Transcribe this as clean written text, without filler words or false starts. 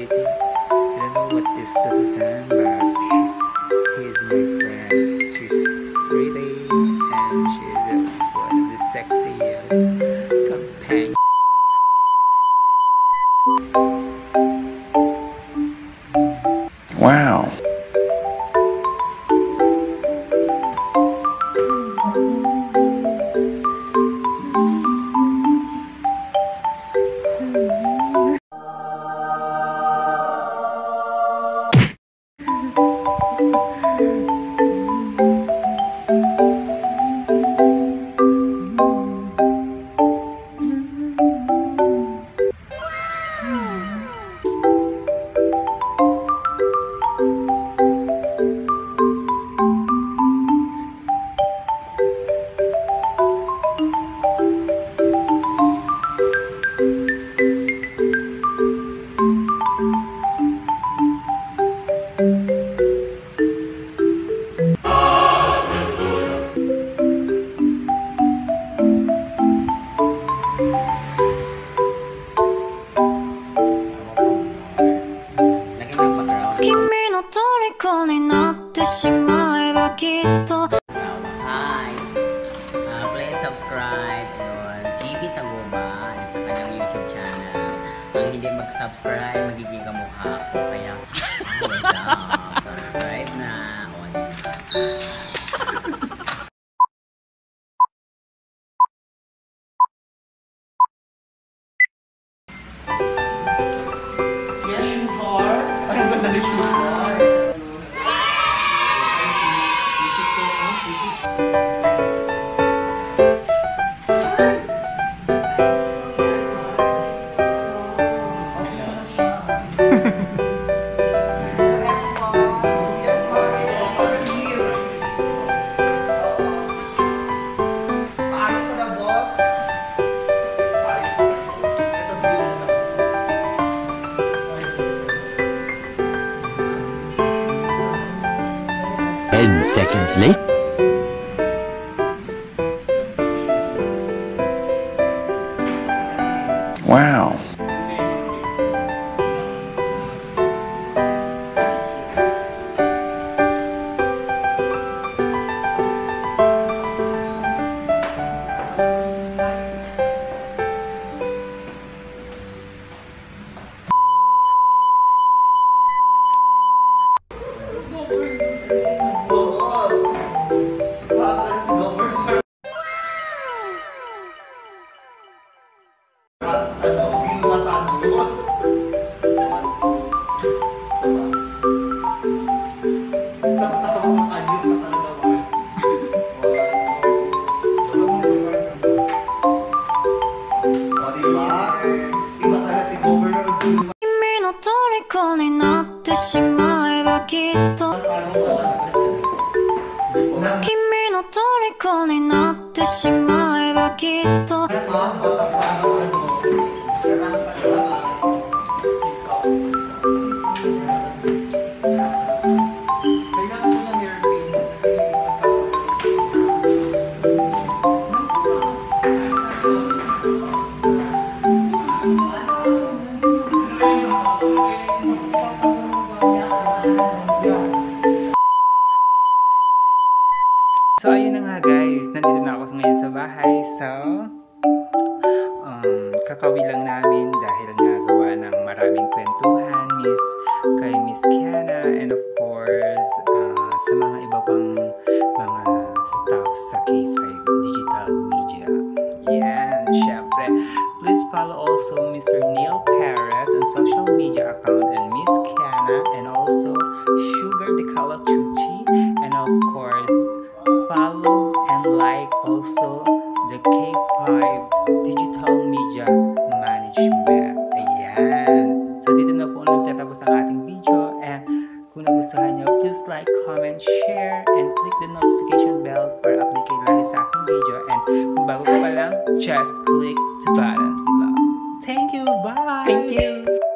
think I don't know what is Tatasan, but he is my friend. She's pretty and she's one of the sexiest companions. Wow. Hi! Please subscribe on grbe sa kanyang YouTube channel. Ang hindi mag-subscribe, magiging kamukha ko. Kaya, what's up? Subscribe na. Seconds later. Wow. So ayun na nga guys, nandito na ako ngayon sa bahay. So kakawi lang namin dahil nagawa ng maraming kwentuhan kay Miss Kiana, and of course sa mga iba pang mga staff sa K5 Digital Media. Yeah, syempre. Please follow also Mr.Neil Perez on social media account and Miss Kiana, and also Sugar the Color Chuchi, and of course follow and like also the K5 Digital Media Management. Ayan. So dito na po nagtatapos ang ating video, and kung nagustuhan nyo, please like, comment, share, and click the notification bell para update kayo lagi sa aking video. And kung bago ka pa lang, just click the button below. Thank you. Bye. Thank you.